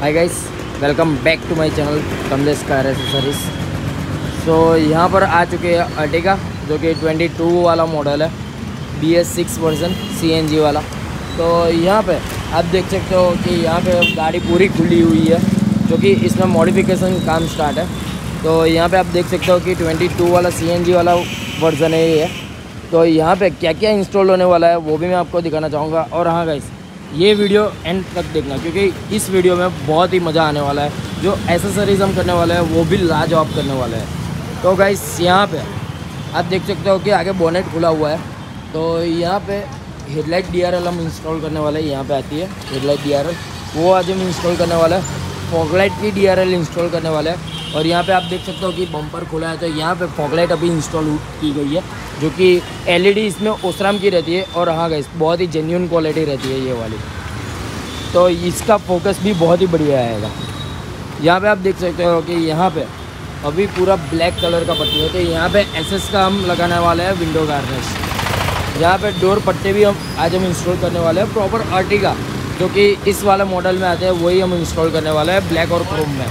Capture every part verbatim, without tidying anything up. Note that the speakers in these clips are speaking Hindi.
Hi guys, welcome back to my channel Kamlesh car accessories. So यहाँ पर आ चुके हैं अर्टिगा जो कि बाईस वाला मॉडल है, B S six version C N G वाला। तो यहाँ पे आप देख सकते हो कि यहाँ पे गाड़ी पूरी खुली हुई है, जो कि इसमें मॉडिफिकेशन काम स्टार्ट है। तो यहाँ पे आप देख सकते हो कि बाईस वाला सी एन जी वाला वर्जन है ये। तो यहाँ पे क्या क्या इंस्टॉल होने वाला है वो भी मैं आपको दिखाना चाहूँगा। और हाँ गाइस, ये वीडियो एंड तक देखना, क्योंकि इस वीडियो में बहुत ही मज़ा आने वाला है। जो एसेसरीज हम करने वाले हैं वो भी लाजवाब करने वाले हैं। तो गाइस यहाँ पे आप देख सकते हो कि आगे बोनेट खुला हुआ है। तो यहाँ पे हेडलाइट डी आर एल हम इंस्टॉल करने वाले हैं। यहाँ पे आती है हेडलाइट डी आर एल, वो आज हम इंस्टॉल करने वाले हैं। फॉगलाइट की डी आर एल इंस्टॉल करने वाले हैं। और यहाँ पे आप देख सकते हो कि बम्पर खुला है, तो यहाँ पे फॉगलाइट अभी इंस्टॉल की गई है, जो कि एल ई डी इसमें ओसराम की रहती है। और हाँ गाइस, बहुत ही जेन्युइन क्वालिटी रहती है ये वाली, तो इसका फोकस भी बहुत ही बढ़िया आएगा। यहाँ पे आप देख सकते हो कि यहाँ पे अभी पूरा ब्लैक कलर का पट्टी है। तो यहाँ पे एस एस का हम लगाने वाले हैं विंडो गार्निश। यहाँ पे डोर पट्टे भी हम आज हम इंस्टॉल करने वाले हैं। प्रॉपर अर्टिगा जो कि इस वाले मॉडल में आते हैं वही हम इंस्टॉल करने वाले हैं, ब्लैक और क्रोम में।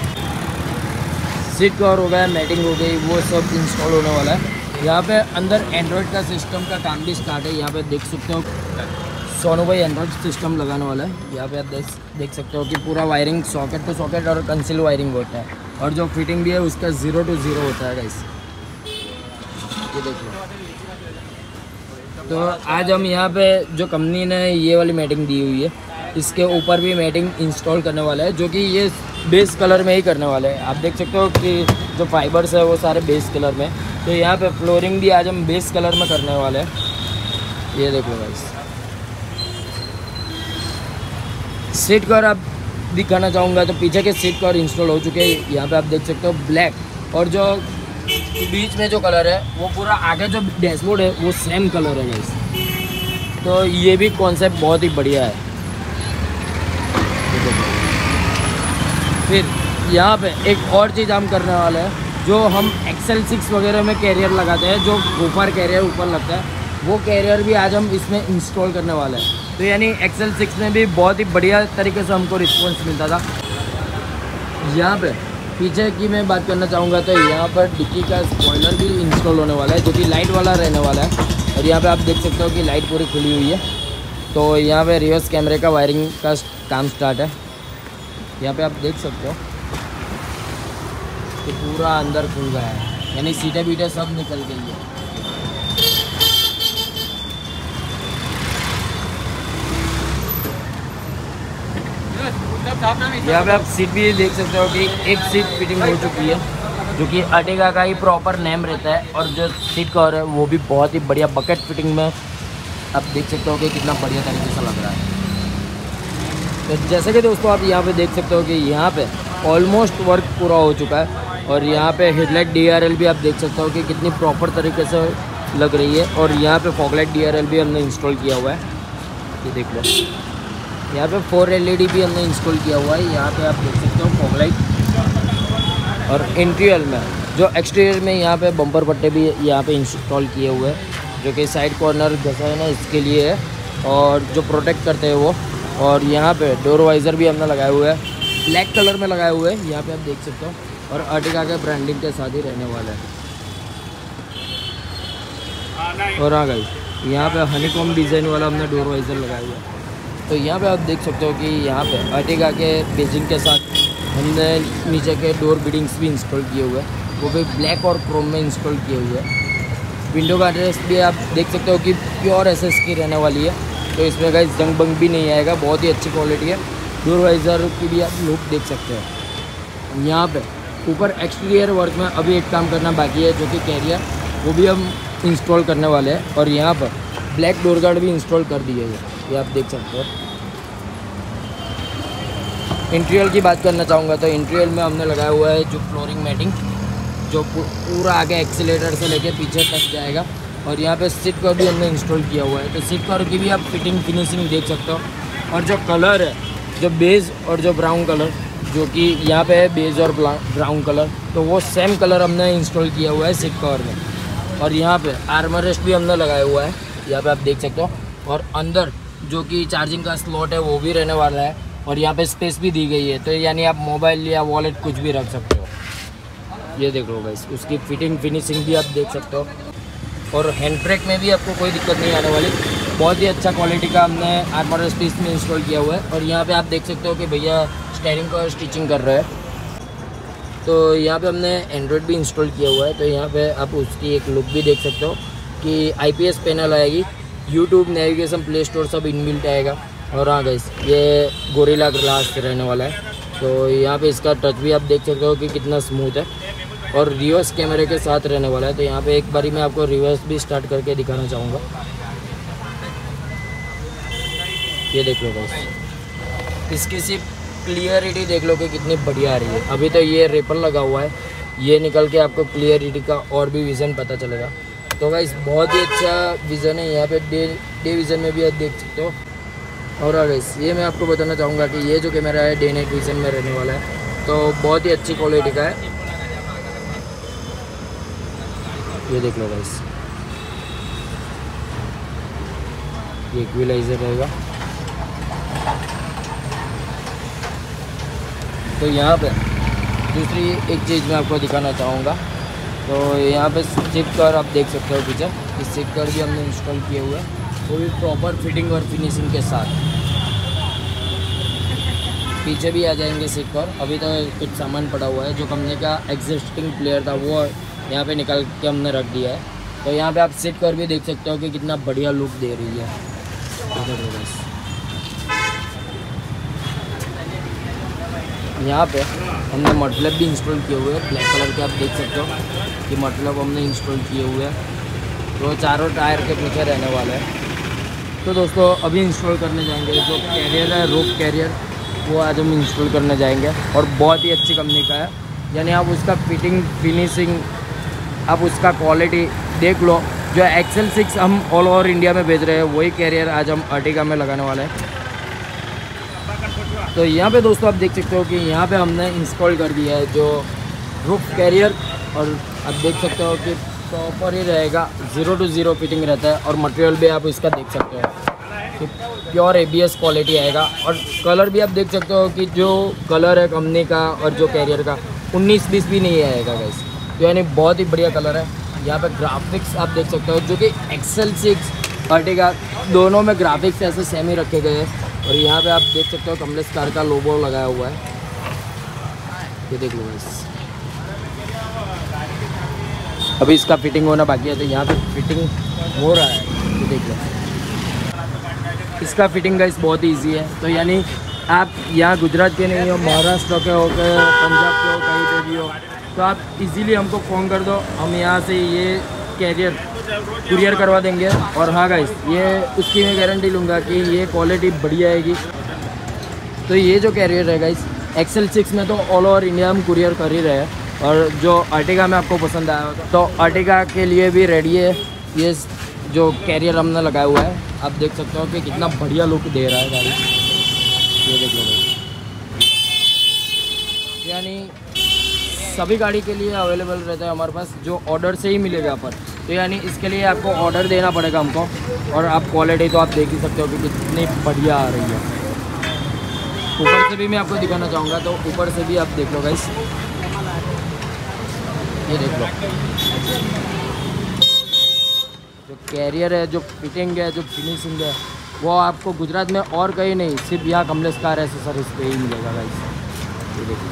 सीट कवर हो गया, मैटिंग हो गई, वो सब इंस्टॉल होने वाला है। यहाँ पे अंदर एंड्रॉयड का सिस्टम का काम भी स्टार्ट है। यहाँ पे देख सकते हो सोनू भाई एंड्रॉयड सिस्टम लगाने वाला है। यहाँ पे आप देख देख सकते हो कि पूरा वायरिंग सॉकेट टू सॉकेट और कंसील वायरिंग होता है, और जो फिटिंग भी है उसका ज़ीरो टू ज़ीरो होता है गाइस, ये देखिए। तो आज हम यहाँ पे जो कंपनी ने ये वाली मैटिंग दी हुई है, इसके ऊपर भी मैटिंग इंस्टॉल करने वाला है, जो कि ये बेस कलर में ही करने वाले हैं। आप देख सकते हो कि जो फाइबर्स है वो सारे बेस कलर में। तो यहाँ पे फ्लोरिंग भी आज हम बेस कलर में करने वाले हैं, ये देख लो गाइस। सीट कवर आप दिखाना चाहूँगा तो पीछे के सीट कवर इंस्टॉल हो चुके हैं। यहाँ पे आप देख सकते हो ब्लैक, और जो बीच में जो कलर है वो पूरा आगे जो डैशबोर्ड है वो सेम कलर है गाइस। तो ये भी कॉन्सेप्ट बहुत ही बढ़िया है। फिर यहाँ पे एक और चीज़ हम करने वाले हैं, जो हम एक्सेल सिक्स वगैरह में कैरियर लगाते हैं, जो ऊपर कैरियर ऊपर लगता है, वो कैरियर भी आज हम इसमें इंस्टॉल करने वाले हैं। तो यानी एक्सेल सिक्स में भी बहुत ही बढ़िया तरीके से हमको रिस्पॉन्स मिलता था। यहाँ पे पीछे की मैं बात करना चाहूँगा तो यहाँ पर डिक्की का स्पॉइलर भी इंस्टॉल होने वाला है, जो कि लाइट वाला रहने वाला है। और यहाँ पे आप देख सकते हो कि लाइट पूरी खुली हुई है। तो यहाँ पे रिवर्स कैमरे का वायरिंग का काम स्टार्ट है। यहाँ पे आप देख सकते हो कि पूरा अंदर खुल गया है, यानी सीटें बीटें सब निकल गई है। यहाँ पे आप सीट भी देख सकते हो कि एक सीट फिटिंग हो चुकी है, जो कि अर्टिगा का ही प्रॉपर नेम रहता है। और जो सीट कवर है वो भी बहुत ही बढ़िया बकेट फिटिंग में आप देख सकते हो कि कितना बढ़िया तरीके से लग रहा है। तो जैसे कि दोस्तों आप यहाँ पे देख सकते हो कि यहाँ पे ऑलमोस्ट वर्क पूरा हो चुका है। और यहाँ पे हेडलाइट डी आर एल भी आप देख सकते हो कि कितनी प्रॉपर तरीके से लग रही है। और यहाँ पे फॉगलाइट डी आर एल भी हमने इंस्टॉल किया हुआ है, ये देख लो। यहाँ पे फोर एल ई डी भी हमने इंस्टॉल किया हुआ है। यहाँ पे आप देख सकते हो फॉगलाइट। और इंटीरियर में जो एक्सटीरियर में यहाँ पे बम्पर पट्टे भी यहाँ पे इंस्टॉल किए हुए हैं, जो कि साइड कॉर्नर जैसा है ना इसके लिए है, और जो प्रोटेक्ट करते हैं वो। और यहाँ पे डोर वाइज़र भी हमने लगाए हुए हैं, ब्लैक कलर में लगाए हुए हैं, यहाँ पे आप देख सकते हो। और अर्टिगा के ब्रांडिंग के साथ ही रहने वाला है। और हाँ गाइस, यहाँ पे हनीकॉम डिज़ाइन वाला हमने डोर वाइज़र लगाया हुआ है। तो यहाँ पे आप देख सकते हो कि यहाँ पे अर्टिगा के बेजिंग के साथ हमने नीचे के डोर बिडिंग्स भी इंस्टॉल किए हुए हैं, वो भी ब्लैक और क्रोम में इंस्टॉल किए हुए हैं। विंडो का एड्रेस भी आप देख सकते हो कि प्योर एस एस की रहने वाली है, तो इसमें गाइस जंग बंग भी नहीं आएगा, बहुत ही अच्छी क्वालिटी है। डोर वाइज़र की भी आप लुक देख सकते हो। यहाँ पे ऊपर एक्सटीरियर वर्क में अभी एक काम करना बाकी है, जो कि कैरियर, वो भी हम इंस्टॉल करने वाले हैं। और यहाँ पर ब्लैक डोर गार्ड भी इंस्टॉल कर दिए हैं, ये आप देख सकते हो। इंटीरियर की बात करना चाहूँगा तो इंटीरियर में हमने लगाया हुआ है जो फ्लोरिंग मैटिंग, जो पूरा आगे एक्सीलेटर से लेके पीछे तक जाएगा। और यहाँ पे सीट कवर भी हमने इंस्टॉल किया हुआ है, तो सीट कवर की भी आप फिटिंग फिनिशिंग देख सकते हो। और जो कलर है, जो बेज और जो ब्राउन कलर, जो कि यहाँ पे है बेज और ब्राउन कलर, तो वो सेम कलर हमने इंस्टॉल किया हुआ है सीट कवर में। और यहाँ पे आर्मर रेस्ट भी हमने लगाया हुआ है, यहाँ पे आप देख सकते हो। और अंदर जो कि चार्जिंग का स्लॉट है वो भी रहने वाला है। और यहाँ पे स्पेस भी दी गई है, तो यानी आप मोबाइल या वॉलेट कुछ भी रख सकते हो। ये देख लो गाइस, उसकी फिटिंग फिनिशिंग भी आप देख सकते हो। और हैंड ब्रेक में भी आपको कोई दिक्कत नहीं आने वाली। बहुत ही अच्छा क्वालिटी का हमने आर्मर स्पेस में इंस्टॉल किया हुआ है। और यहाँ पे आप देख सकते हो कि भैया स्टीयरिंग को स्टिचिंग कर रहे हैं। तो यहाँ पे हमने एंड्रॉयड भी इंस्टॉल किया हुआ है। तो यहाँ पे आप उसकी एक लुक भी देख सकते हो कि आईपीएस पैनल आएगी, यूट्यूब, नेविगेशन, प्ले स्टोर सब इनबिल्ट आएगा। और हाँ गाइस, ये गोरिल्ला ग्लास रहने वाला है। तो यहाँ पे इसका टच भी आप देख सकते हो कि कितना स्मूथ है। और रिवर्स कैमरे के साथ रहने वाला है। तो यहाँ पे एक बारी मैं आपको रिवर्स भी स्टार्ट करके दिखाना चाहूँगा। ये देख लो गाइस, इसकी सिर्फ क्लियरिटी देख लो कि कितनी बढ़िया आ रही है। अभी तो ये रेपर लगा हुआ है, ये निकल के आपको क्लियरिटी का और भी विज़न पता चलेगा। तो गाइस बहुत ही अच्छा विज़न है। यहाँ पे डे डे विज़न में भी आप देख सकते हो। और हाँ गाइस, ये मैं आपको बताना चाहूँगा कि ये जो कैमरा है डे नाइट विज़न में रहने वाला है। तो बहुत ही अच्छी क्वालिटी का है। ये देख लो गाइस, ये इक्विलाइजर रहेगा। तो यहाँ पे दूसरी एक चीज़ मैं आपको दिखाना चाहूँगा। तो यहाँ पे सिप कर आप देख सकते हो पीछे, इस सिप कर भी हमने इंस्टॉल किए हुए हैं, वो भी प्रॉपर फिटिंग और फिनिशिंग के साथ। पीछे भी आ जाएंगे सिप कर। अभी तो कुछ सामान पड़ा हुआ है, जो कंपनी का एग्जिस्टिंग प्लेयर था वो यहाँ पे निकाल के हमने रख दिया है। तो यहाँ पे आप सिप कर भी देख सकते हो कि कितना बढ़िया लुक दे रही है। यहाँ पे हमने मतलब भी इंस्टॉल किए हुए हैं, ब्लैक कलर के आप देख सकते हो कि मतलब हमने इंस्टॉल किए हुए हैं। तो चारों टायर के पीछे रहने वाला है। तो दोस्तों अभी इंस्टॉल करने जाएंगे जो कैरियर है, रूफ कैरियर, वो आज हम इंस्टॉल करने जाएंगे। और बहुत ही अच्छी कंपनी का है, यानी आप उसका फिटिंग फिनिशिंग, आप उसका क्वालिटी देख लो। जो एक्सेल सिक्स हम ऑल ओवर इंडिया में भेज रहे हैं, वही कैरियर आज हम अर्टिगा में लगाने वाले हैं। तो यहाँ पे दोस्तों आप देख सकते हो कि यहाँ पे हमने इंस्टॉल कर दिया है जो रूफ कैरियर। और आप देख सकते हो कि प्रॉपर ही रहेगा, ज़ीरो टू ज़ीरो फिटिंग रहता है। और मटेरियल भी आप इसका देख सकते हो कि प्योर एबीएस क्वालिटी आएगा। और कलर भी आप देख सकते हो कि जो कलर है कंपनी का और जो कैरियर का उन्नीस बीस भी नहीं आएगा गाइस। तो यानी बहुत ही बढ़िया कलर है। यहाँ पे ग्राफिक्स आप देख सकते हो जो कि एक्सेल सिक्स अर्टिगा दोनों में ग्राफिक्स ऐसे सेम ही रखे गए हैं। और यहाँ पे आप देख सकते हो कमलेश कार का लोगो लगाया हुआ है, ये देख लो गाइस। अभी इसका फिटिंग होना बाकी है, तो यहाँ पे फिटिंग हो रहा है, ये देख लो। इसका फिटिंग गाइस बहुत ही ईजी है। तो यानी आप यहाँ गुजरात के नहीं हो, महाराष्ट्र के हो के पंजाब के हो, कहीं पे भी हो, तो आप इजीली हमको फ़ोन कर दो, हम यहाँ से ये कैरियर कुरियर करवा देंगे। और हाँ गाइस, ये उसकी मैं गारंटी लूँगा कि ये क्वालिटी बढ़िया आएगी। तो ये जो कैरियर है गाइस, एक्सेल सिक्स में तो ऑल ओवर इंडिया हम कुरियर कर ही रहे हैं। और जो अर्टिगा में आपको पसंद आया तो अर्टिगा के लिए भी रेडी है ये जो कैरियर हमने लगाया हुआ है। आप देख सकते हो कि कितना बढ़िया लुक दे रहा है गाड़ी, ये देख लो गाइस। यानी सभी गाड़ी के लिए अवेलेबल रहता है हमारे पास, जो ऑर्डर से ही मिलेगा पर। तो यानी इसके लिए आपको ऑर्डर देना पड़ेगा हमको। और आप क्वालिटी तो आप देख ही सकते हो कि कितनी बढ़िया आ रही है। ऊपर से भी मैं आपको दिखाना चाहूँगा, तो ऊपर से भी आप देख लो गाइस, ये देख लो जो कैरियर है, जो फिटिंग है, जो फिनिशिंग है, वो आपको गुजरात में और कहीं नहीं, सिर्फ यहाँ कमलेश कार एसेसरीज पे ही मिलेगा गाइस, ये देखिए।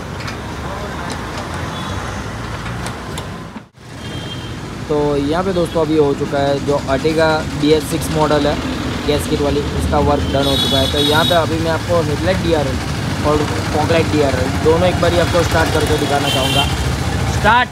तो यहाँ पे दोस्तों अभी हो चुका है जो Ertiga B S six model है गैस किट वाली, उसका वर्क डन हो चुका है। तो यहाँ पे अभी मैं आपको हेडलाइट डी आर एल और फॉगलाइट डी आर एल दोनों एक बार आपको स्टार्ट करके दिखाना चाहूँगा। स्टार्ट,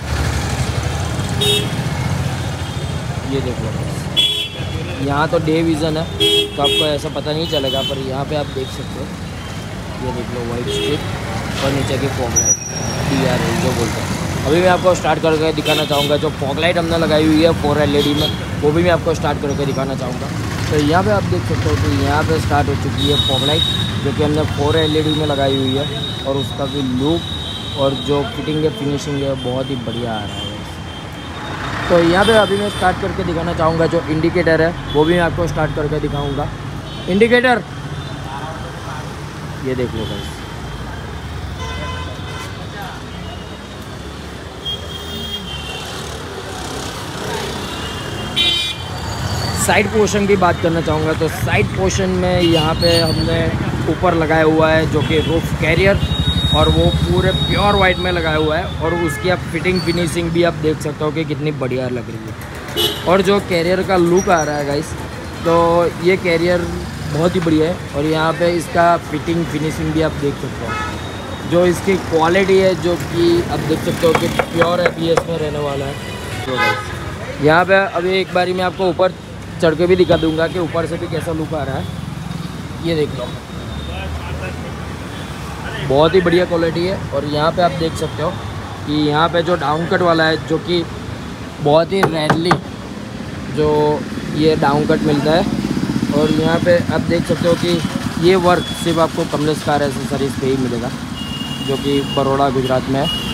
ये देख लो, यहाँ तो डे विज़न है तो आपको ऐसा पता नहीं चलेगा, पर यहाँ पे आप देख सकते हो, ये देख लो वाइट स्ट्रिप और नीचे की फॉगलाइट डी आर एल जो बोलते हैं। अभी मैं आपको स्टार्ट करके दिखाना चाहूँगा जो फॉगलाइट हमने लगाई हुई है फोर एल ई डी में, वो भी मैं आपको स्टार्ट करके दिखाना चाहूँगा। तो यहाँ पे आप देख सकते हो कि यहाँ पे स्टार्ट हो चुकी है फॉगलाइट, जो कि हमने फोर एल ई डी में लगाई हुई है। और उसका भी लुक और जो फिटिंग है, फिनिशिंग है, बहुत ही बढ़िया आ रहा है। तो यहाँ पे अभी मैं स्टार्ट करके दिखाना चाहूँगा जो इंडिकेटर है, वो भी मैं आपको स्टार्ट करके दिखाऊँगा। इंडिकेटर, ये देख लो गाइस। साइड पोर्शन की बात करना चाहूँगा तो साइड पोर्शन में यहाँ पे हमने ऊपर लगाया हुआ है जो कि रूफ कैरियर, और वो पूरे प्योर वाइट में लगाया हुआ है। और उसकी आप फिटिंग फिनिशिंग भी आप देख सकते हो कि कितनी बढ़िया लग रही है। और जो कैरियर का लुक आ रहा है गाइस, तो ये कैरियर बहुत ही बढ़िया है। और यहाँ पे इसका फिटिंग फिनिशिंग भी आप देख सकते हो, जो इसकी क्वालिटी है जो कि आप देख सकते हो कि प्योर ए बी एस में रहने वाला है। तो गाइस यहाँ पे अभी एक बारी मैं आपको ऊपर चढ़ के भी दिखा दूंगा कि ऊपर से भी कैसा लुक आ रहा है। ये देख लो, बहुत ही बढ़िया क्वालिटी है। और यहाँ पे आप देख सकते हो कि यहाँ पे जो डाउन कट वाला है, जो कि बहुत ही रेयरली जो ये डाउन कट मिलता है। और यहाँ पे आप देख सकते हो कि ये वर्क सिर्फ आपको कमलेश कार एसेसरीज पे ही मिलेगा, जो कि बड़ौदा गुजरात में है।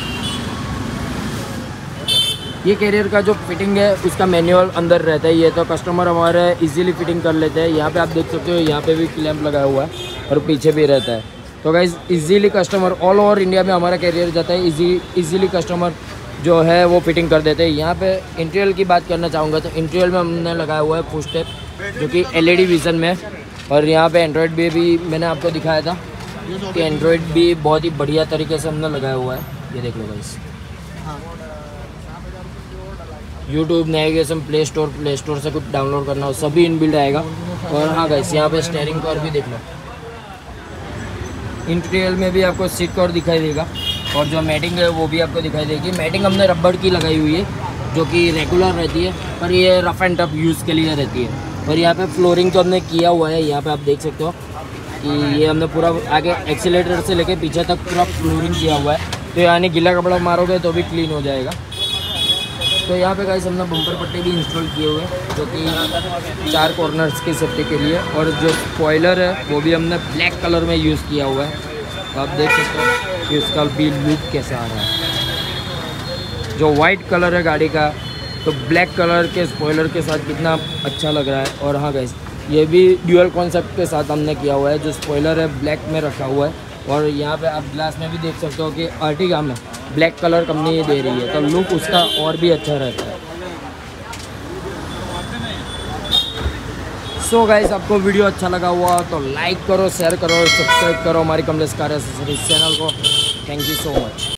ये कैरियर का जो फिटिंग है उसका मैनुअल अंदर रहता है, ये तो कस्टमर हमारे इजीली फिटिंग कर लेते हैं। यहाँ पे आप देख सकते हो यहाँ पे भी क्लैंप लगाया हुआ है और पीछे भी रहता है। तो guys easily customer all over India में हमारा कैरियर जाता है, इजी इजीली कस्टमर जो है वो फिटिंग कर देते हैं। यहाँ पे इंटीरियर की बात करना चाहूँगा तो इंटीरियर में हमने लगाया हुआ है फुट स्टेप, जो कि एल ई डी विज़न में। और यहाँ पे एंड्रॉयड भी, भी मैंने आपको दिखाया था कि एंड्रॉयड भी बहुत ही बढ़िया तरीके से हमने लगाया हुआ है। ये देख लो guys, YouTube, navigation, play store play store से कुछ डाउनलोड करना हो सभी इनबिल्ड आएगा। और हाँ गाइस यहाँ पे स्टीयरिंग कवर भी देख लो, इंटीरियर में भी आपको सीट कवर दिखाई देगा। और जो मैटिंग है वो भी आपको दिखाई देगी। मैटिंग हमने रबड़ की लगाई हुई है, जो कि रेगुलर रहती है, पर ये रफ एंड टफ यूज़ के लिए रहती है। और यहाँ पे फ्लोरिंग तो हमने किया हुआ है, यहाँ पे आप देख सकते हो कि ये हमने पूरा आगे एक्सीलेटर से लेके पीछे तक पूरा फ्लोरिंग किया हुआ है। तो यानी गीला कपड़ा मारोगे तो भी क्लीन हो जाएगा। तो यहाँ पे गाइस हमने बम्पर पट्टे भी इंस्टॉल किए हुए हैं, जो कि चार कॉर्नर्स की सेफ्टी के लिए। और जो स्पॉइलर है वो भी हमने ब्लैक कलर में यूज़ किया हुआ है। तो आप देख सकते हो कि उसका भी लुक कैसा आ रहा है। जो वाइट कलर है गाड़ी का, तो ब्लैक कलर के स्पॉइलर के साथ कितना अच्छा लग रहा है। और हाँ गाइस ये भी ड्यूअल कॉन्सेप्ट के साथ हमने किया हुआ है। जो स्पॉइलर है ब्लैक में रखा हुआ है। और यहाँ पे आप ग्लास में भी देख सकते हो कि अर्टिगा में ब्लैक कलर कंपनी दे रही है, तो लुक उसका और भी अच्छा रहता है। सो गाइस आपको वीडियो अच्छा लगा हुआ तो लाइक करो, शेयर करो, सब्सक्राइब करो हमारी कमलेश कार एसेसरीज चैनल को। Thank you so much.